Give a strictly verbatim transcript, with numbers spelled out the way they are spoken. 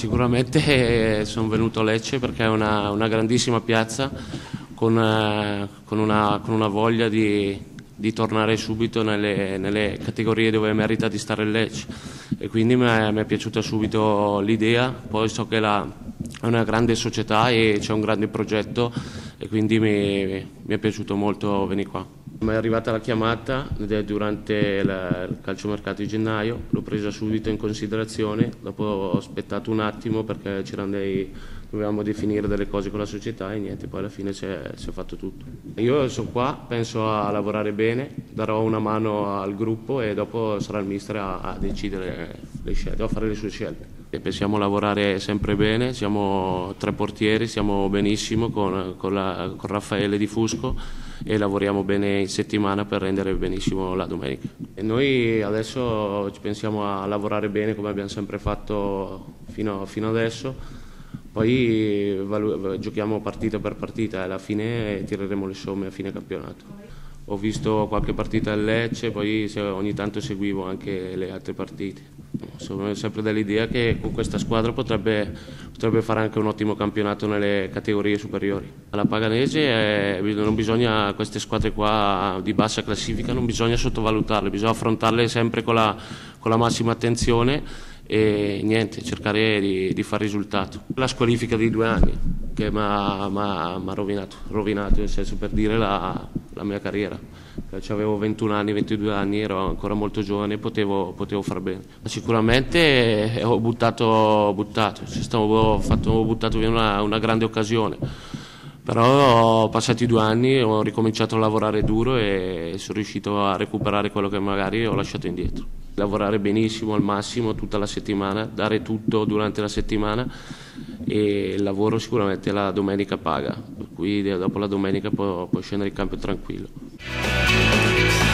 sicuramente sono venuto a Lecce perché è una, una grandissima piazza con, eh, con, una, con una voglia di, di tornare subito nelle, nelle categorie dove merita di stare il Lecce, e quindi mi è, mi è piaciuta subito l'idea. Poi so che la, è una grande società e c'è un grande progetto, e quindi mi, mi è piaciuto molto venire qua. Mi è arrivata la chiamata durante il calciomercato di gennaio, l'ho presa subito in considerazione, dopo ho aspettato un attimo perché c'erano dei, dovevamo definire delle cose con la società e niente, poi alla fine si è, si è fatto tutto. Io sono qua, penso a lavorare bene, darò una mano al gruppo e dopo sarà il mister a, a decidere le scelte, a fare le sue scelte. E pensiamo lavorare sempre bene, siamo tre portieri, siamo benissimo con, con, la, con Raffaele Di Fusco e lavoriamo bene in settimana per rendere benissimo la domenica. E noi adesso ci pensiamo a lavorare bene come abbiamo sempre fatto fino, fino adesso, poi giochiamo partita per partita e alla fine tireremo le somme a fine campionato. Ho visto qualche partita al Lecce, poi ogni tanto seguivo anche le altre partite. Sono sempre dell'idea che con questa squadra potrebbe, potrebbe fare anche un ottimo campionato nelle categorie superiori. Alla Paganese eh, non bisogna, queste squadre qua di bassa classifica non bisogna sottovalutarle, bisogna affrontarle sempre con la, con la massima attenzione e niente, cercare di, di fare risultato. La squalifica di due anni che mi ha rovinato, rovinato, nel senso, per dire, la, la mia carriera. Avevo ventuno anni, ventidue anni, ero ancora molto giovane, potevo, potevo far bene. Sicuramente ho buttato, ho buttato, ho, fatto, ho buttato via una, una grande occasione, però passati due anni ho ricominciato a lavorare duro e sono riuscito a recuperare quello che magari ho lasciato indietro. Lavorare benissimo, al massimo, tutta la settimana, dare tutto durante la settimana, e il lavoro sicuramente la domenica paga, per cui dopo la domenica puoi, puoi scendere in campo tranquillo.